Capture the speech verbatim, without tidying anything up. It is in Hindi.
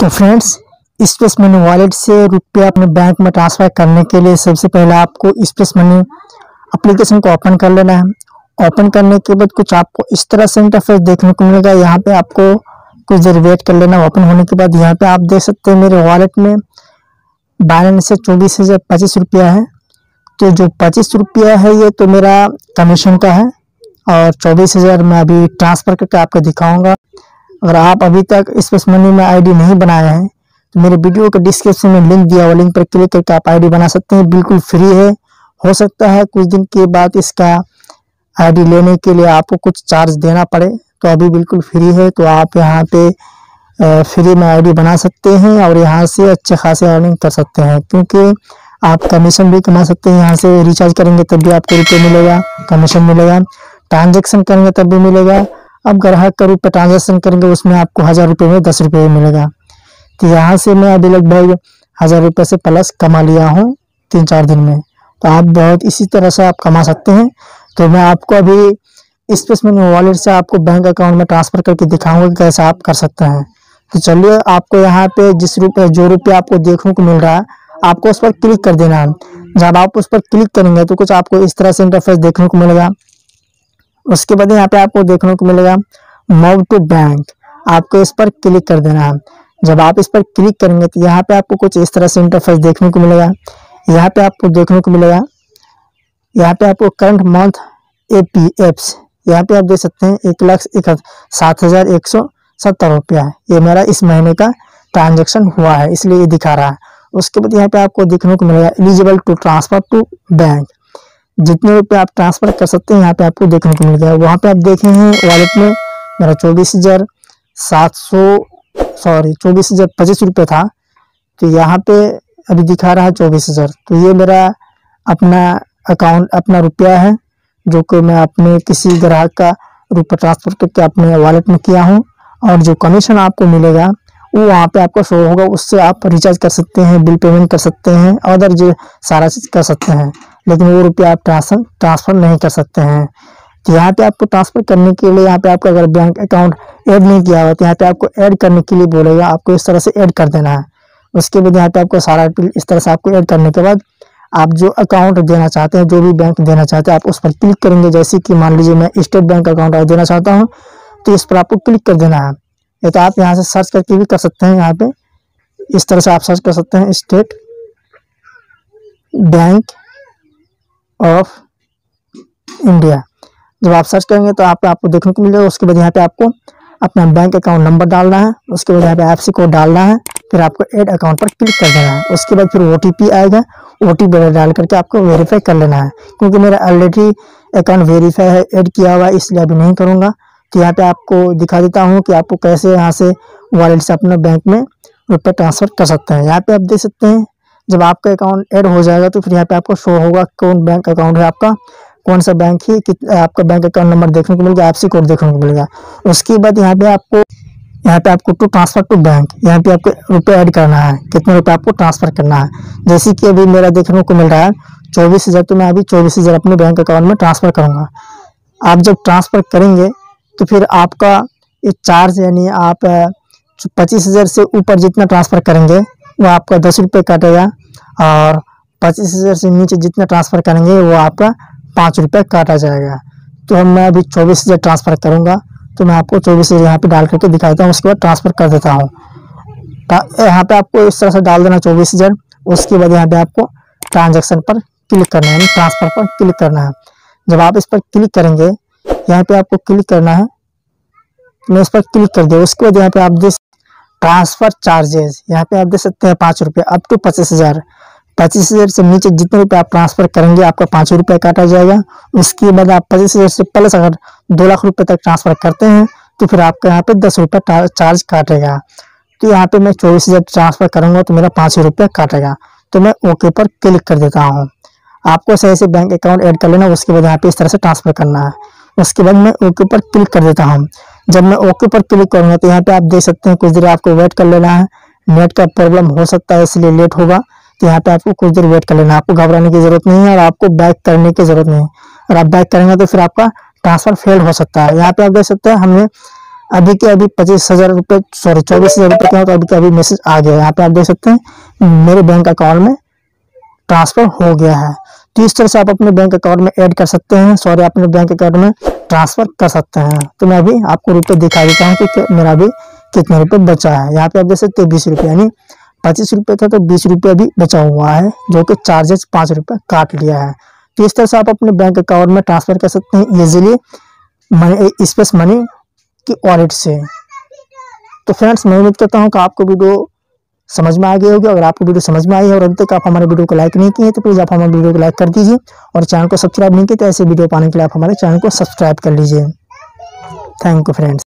तो फ्रेंड्स, स्पेस मनी वॉलेट से रुपया अपने बैंक में ट्रांसफर करने के लिए सबसे पहले आपको स्पेस मनी एप्लीकेशन को ओपन कर लेना है। ओपन करने के बाद कुछ आपको इस तरह से इंटरफेस देखने को मिलेगा। यहाँ पे आपको कुछ देर वेट कर लेना। ओपन होने के बाद यहाँ पे आप देख सकते हैं मेरे वॉलेट में बैलेंस से चौबीस हजार पच्चीस रुपया है। तो जो पच्चीस रुपया है ये तो मेरा कमीशन का है और चौबीस हजार मैं अभी ट्रांसफर करके आपको दिखाऊंगा। अगर आप अभी तक स्पेस मनी में आईडी नहीं बनाए हैं तो मेरे वीडियो के डिस्क्रिप्शन में लिंक दिया हुआ, लिंक पर क्लिक करके आप आईडी बना सकते हैं। बिल्कुल फ्री है। हो सकता है कुछ दिन के बाद इसका आईडी लेने के लिए आपको कुछ चार्ज देना पड़े, तो अभी बिल्कुल फ्री है। तो आप यहाँ पे फ्री में आईडी बना सकते हैं और यहाँ से अच्छे खासे अर्निंग कर सकते हैं, क्योंकि आप कमीशन भी कमा सकते हैं। यहाँ से रिचार्ज करेंगे तब भी आपको रुपये मिलेगा, कमीशन मिलेगा। ट्रांजेक्शन करेंगे तब भी मिलेगा। अब ग्राहक का रुपये ट्रांजेक्शन करेंगे उसमें आपको हजार रुपये में दस रुपये मिलेगा। तो यहाँ से मैं अभी लगभग हजार रुपये से प्लस कमा लिया हूँ तीन चार दिन में। तो आप बहुत इसी तरह से आप कमा सकते हैं। तो मैं आपको अभी स्पेस मनी वॉलेट से आपको बैंक अकाउंट में ट्रांसफर करके दिखाऊंगा कि कैसे आप कर सकते हैं। तो चलिए, आपको यहाँ पे जिस रुपये जो रुपये आपको देखने को मिल रहा है आपको उस पर क्लिक कर देना है। जब आप उस पर क्लिक करेंगे तो कुछ आपको इस तरह से इंटरफेस देखने को मिलेगा। उसके बाद यहाँ पे आपको देखने को मिलेगा मूव टू बैंक, आपको इस पर क्लिक कर देना है। जब आप इस पर क्लिक करेंगे तो यहाँ पे आपको कुछ इस तरह से इंटरफेस देखने को मिलेगा। यहाँ पे आपको देखने को मिलेगा, यहाँ पे आपको current month A P Fs, यहाँ पे आप देख सकते हैं एक लाख एक सात हजार एक सौ सत्तर रुपया है। ये मेरा इस महीने का ट्रांजेक्शन हुआ है, इसलिए ये दिखा रहा है। उसके बाद यहाँ पे आपको देखने को मिलेगा eligible to transfer to bank, जितने रुपये आप ट्रांसफर कर सकते हैं यहाँ पे आपको देखने को मिल गया। वहाँ पे आप देखे हैं वॉलेट में मेरा चौबीस हजार सात सौ सॉरी चौबीस हजार पच्चीस रुपये था। तो यहाँ पे अभी दिखा रहा है चौबीस हजार। तो ये मेरा अपना अकाउंट अपना रुपया है जो कि मैं अपने किसी ग्राहक का रुपया ट्रांसफर करके अपने वॉलेट में किया हूँ। और जो कमीशन आपको मिलेगा वो वहाँ पे आपको शो होगा, उससे आप रिचार्ज कर सकते हैं, बिल पेमेंट कर सकते हैं, अदर जो सारा चीज़ कर सकते हैं। लेकिन वो रुपया आप ट्रांसफर ट्रांसफर नहीं कर सकते हैं। तो यहाँ पे आपको ट्रांसफर करने के लिए यहाँ पे आपका अगर बैंक अकाउंट ऐड नहीं किया हुआ तो यहाँ पे आपको ऐड करने के लिए बोलेगा, आपको इस तरह से ऐड कर देना है। उसके बाद यहाँ पे आपको सारा बिल इस तरह से आपको ऐड करने के बाद आप जो अकाउंट देना चाहते हैं, जो भी बैंक देना चाहते हैं, आप उस पर क्लिक करेंगे। जैसे कि मान लीजिए मैं स्टेट बैंक अकाउंट देना चाहता हूँ तो इस पर आपको क्लिक कर देना है। या तो आप यहाँ से सर्च करके भी कर सकते हैं। यहाँ पे इस तरह से आप सर्च कर सकते हैं स्टेट बैंक ऑफ इंडिया। जब आप सर्च करेंगे तो आप आपको देखने को मिलेगा। उसके बाद यहाँ पे आपको अपना बैंक अकाउंट नंबर डालना है। उसके बाद यहाँ पे एफ सी कोड डालना है, फिर आपको ऐड अकाउंट पर क्लिक कर देना है। उसके बाद फिर ओ टी पी आएगा, ओ टी पी डाल करके आपको वेरीफाई कर लेना है। क्योंकि मेरा ऑलरेडी अकाउंट वेरीफाई है, ऐड किया हुआ है, इसलिए अभी नहीं करूँगा। तो यहाँ पे आपको दिखा देता हूँ कि आपको कैसे यहाँ से वॉलेट से अपने बैंक में रुपये ट्रांसफर कर सकते हैं। यहाँ पे आप देख सकते हैं जब आपका अकाउंट ऐड हो जाएगा तो फिर यहाँ पे आपको शो होगा कौन बैंक अकाउंट है आपका, कौन सा बैंक है, कितना आपका बैंक अकाउंट नंबर देखने को मिलेगा, एफ सी कोड देखने को मिलेगा। उसके बाद यहाँ पे आपको यहाँ पे आपको टू ट्रांसफर टू बैंक, यहाँ पे आपको रुपये ऐड करना है, कितने रुपये आपको ट्रांसफर करना है। जैसे कि अभी मेरा देखने को मिल रहा है चौबीस हजार, तो मैं अभी चौबीस हजार अपने बैंक अकाउंट में ट्रांसफर करूँगा। आप जब ट्रांसफर करेंगे तो फिर आपका ये चार्ज, यानी आप पच्चीस हजार से ऊपर जितना ट्रांसफर करेंगे वो आपका दस रुपये काटेगा, और पच्चीस हजार से नीचे जितना ट्रांसफर करेंगे वो आपका पाँच रुपये काटा जाएगा। तो हम मैं अभी चौबीस हजार ट्रांसफर करूँगा, तो मैं आपको चौबीस हजार यहाँ पे डाल करके दिखा देता हूँ। उसके बाद ट्रांसफर कर देता हूँ। यहाँ पे आपको इस तरह से डाल देना चौबीस हजार। उसके बाद यहाँ पे आपको ट्रांजेक्शन पर क्लिक करना है, ट्रांसफर पर क्लिक करना है। जब आप इस पर क्लिक करेंगे, यहाँ पे आपको क्लिक करना है, मैं इस पर क्लिक कर दिया। उसके बाद यहाँ पे आप देख ट्रांसफर चार्जेस, यहाँ पे आप देख सकते हैं पाँच रुपये अप टू पच्चीस हजार पच्चीस हजार से नीचे जितने रुपये आप ट्रांसफर करेंगे आपका पाँच रुपये काटा जाएगा। उसके बाद आप पच्चीस हजार से प्लस अगर दो लाख रुपए तक ट्रांसफर करते हैं तो फिर आपका यहाँ पे दस रुपये चार्ज काटेगा। तो यहाँ पे मैं चौबीस हजार ट्रांसफर करूँगा तो मेरा पाँच रुपये काटेगा। तो मैं ओके पर क्लिक कर देता हूँ। आपको सही से बैंक अकाउंट ऐड कर लेना। उसके बाद यहाँ पे इस तरह से ट्रांसफर करना है। उसके बाद मैं ओके पर क्लिक कर देता हूँ। जब मैं ओके पर क्लिक करूँगा तो यहाँ पे आप देख सकते हैं कुछ देर आपको वेट कर लेना है। नेट का प्रॉब्लम हो सकता है इसलिए लेट होगा, तो यहाँ पे आपको कुछ देर वेट कर लेना है। आपको घबराने की जरूरत नहीं है और आपको बैक करने की जरूरत नहीं है। और आप बैक करेंगे तो फिर आपका ट्रांसफर फेल हो सकता है। यहाँ पे आप देख सकते हैं हमने अभी के अभी पच्चीस हजार रुपये सॉरी चौबीस हजार रुपये का तो अभी के अभी मैसेज आ गया है। यहाँ पे आप देख सकते हैं मेरे बैंक अकाउंट में ट्रांसफर हो गया है। तो इस तरह से आप अपने बैंक अकाउंट में ऐड कर सकते हैं, सॉरी अपने बैंक अकाउंट में ट्रांसफर कर सकते हैं। तो मैं अभी आपको रुपये दिखा देता हूँ कि मेरा अभी कितने रुपये बचा है। यहाँ पे आप देख सकते हैं बीस रुपये, यानी पच्चीस रुपये था तो बीस रुपये अभी बचा हुआ है, जो कि चार्जेस पाँच रुपये काट लिया है। तो इस तरह से आप अपने बैंक अकाउंट में ट्रांसफर कर सकते हैं इजीली मनी स्पेस मनी की वॉलेट से। तो फ्रेंड्स मैं उम्मीद करता हूँ कि आपको वीडियो समझ में आ गई होगी। अगर आपको वीडियो समझ में आई है और अभी तक आप हमारे वीडियो को लाइक नहीं किए तो प्लीज़ आप हमारे वीडियो को लाइक कर दीजिए, और चैनल को सब्सक्राइब नहीं किए तो ऐसे वीडियो पाने के लिए आप हमारे चैनल को सब्सक्राइब कर लीजिए। Thank you friends.